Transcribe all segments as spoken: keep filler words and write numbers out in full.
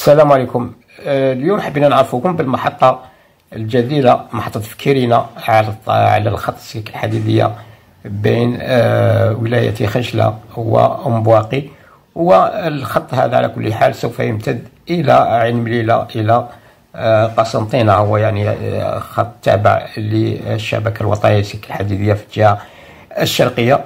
السلام عليكم. آه، اليوم حبينا نعرفكم بالمحطة الجديدة، محطة فكيرينا على على الخط السلك الحديدية بين آه، ولاية خنشلة وأم بواقي. والخط هذا على كل حال سوف يمتد إلى عين مليلة، إلى آه، قسنطينة. هو يعني آه، خط تابع للشبكة الوطنية للسلك الحديدية في الجهة الشرقية.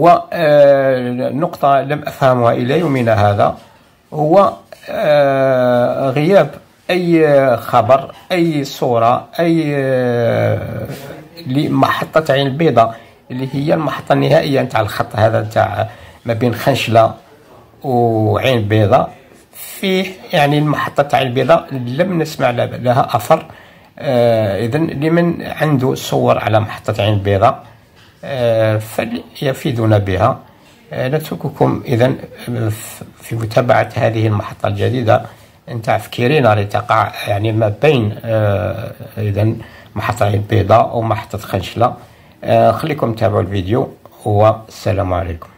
ونقطة لم أفهمها إلى يومنا هذا هو آه غياب أي خبر، أي صورة، أي آه لمحطة عين البيضاء اللي هي المحطة النهائية نتاع الخط هذا نتاع ما بين خنشلة وعين البيضاء. فيه يعني المحطة عين البيضاء لم نسمع لها أثر. آه إذن لمن عنده صور على محطة عين البيضاء آه فليفيدنا بها. نترككم إذن في متابعة هذه المحطة الجديدة نتاع فكيرينا اللي تقع يعني ما بين إذن محطة البيضاء ومحطة خنشلة. خليكم تابعوا الفيديو والسلام عليكم.